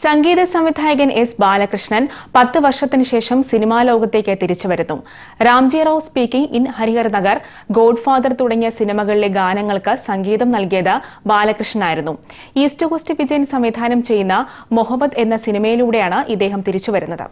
സംഗീത സംവിധായകൻ എസ് ബാലകൃഷ്ണൻ 10 വർഷത്തിന് ശേഷം സിനിമാ ലോകത്തേക്ക് തിരിച്ചുവരുന്നു. Ramji Rao speaking in Harihar Nagar, godfather തുടങ്ങിയ സിനിമകളിലെ ഗാനങ്ങൾക്ക് സംഗീതം നൽകിയത് ബാലകൃഷ്ണനായിരുന്നു. ഈസ്റ്റ് കോസ്റ്റ് വിജയൻ സംവിധാനം ചെയ്യുന്ന മൊഹബത്ത് എന്ന സിനിമയിലൂടെയാണ് ഇദ്ദേഹം തിരിച്ചുവരുന്നത്.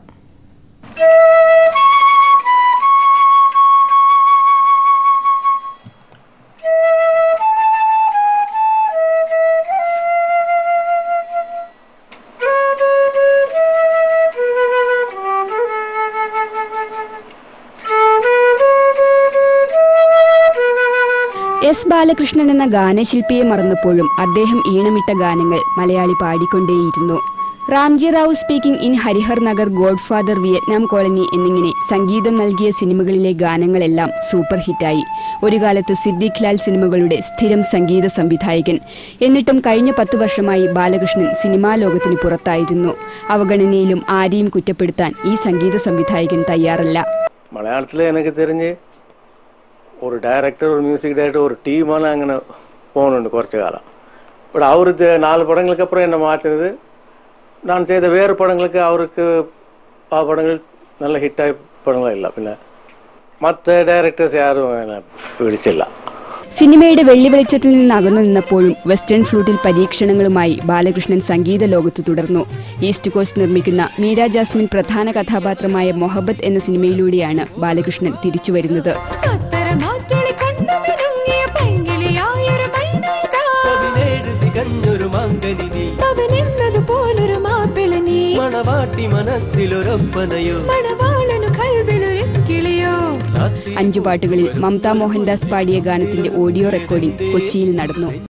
എസ് ബാലകൃഷ്ണൻ എന്ന ഗാനശില്പിയെ മറന്നപ്പോഴും അദ്ദേഹം ഈണമിട്ട ഗാനങ്ങൾ മലയാളി പാടിക്കൊണ്ടേയിരുന്നു. Ramji Rao speaking in Harihar Nagar, godfather, Vietnam colony എന്നിങ്ങനെ സംഗീതം നൽകിയ സിനിമകളിലെ ഗാനങ്ങളെല്ലാം സൂപ്പർ ഹിറ്റായി. ഒരു കാലത്ത് സിദ്ദിഖ് ലാൽ സിനിമകളുടെ സ്ഥിരം സംഗീത സംവിധായകൻ. എന്നിട്ടും കഴിഞ്ഞ 10 വർഷമായി ബാലകൃഷ്ണൻ സിനിമാ ലോകത്തിന് പുറത്തായിരുന്നു. അവഗണനയിലും ആരെയും കുറ്റപ്പെടുത്താൻ ഈ സംഗീത സംവിധായകൻ തയ്യാറല്ല. മലയാളത്തിലെ എനിക്ക് തെരിഞ്ഞ് ஒரு டைரக்டர், ஒரு மியூசிக் டைரக்டர், ஒரு டீமான அங்கே போகணுண்டு കുറച്ച് കാലം. பட் அவருக்கு 4 படங்களுக்கு அப்புறம் என்ன மாற்றினது, நான் செய்த வேறு படங்களுக்கு அவருக்கு ആ പടങ്ങൾ നല്ല ഹിറ്റായ പടങ്ങളില്ല. പിന്നെ മറ്റ് ഡയറക്ടേഴ്സ് ആരും എന്നെ വിളിച്ചില്ല. സിനിമയുടെ വെള്ളി വെളിച്ചത്തിൽ നിന്ന് അകന്നു നിന്നപ്പോഴും വെസ്റ്റേൺ ഫ്ലൂട്ടിൽ പരീക്ഷണങ്ങളുമായി ബാലകൃഷ്ണൻ സംഗീത ലോകത്ത് തുടർന്നു. ഈസ്റ്റ് കോസ്റ്റ് നിർമ്മിക്കുന്ന മീര ജാസ്മിൻ പ്രധാന കഥാപാത്രമായ മൊഹബത്ത് എന്ന സിനിമയിലൂടെയാണ് ബാലകൃഷ്ണൻ തിരിച്ചുവരുന്നത്. അഞ്ചു പാട്ടുകളിൽ മമത മോഹൻദാസ് പാടിയ ഗാനത്തിന്റെ ഓഡിയോ റെക്കോർഡിംഗ് കൊച്ചിയിൽ നടന്നു.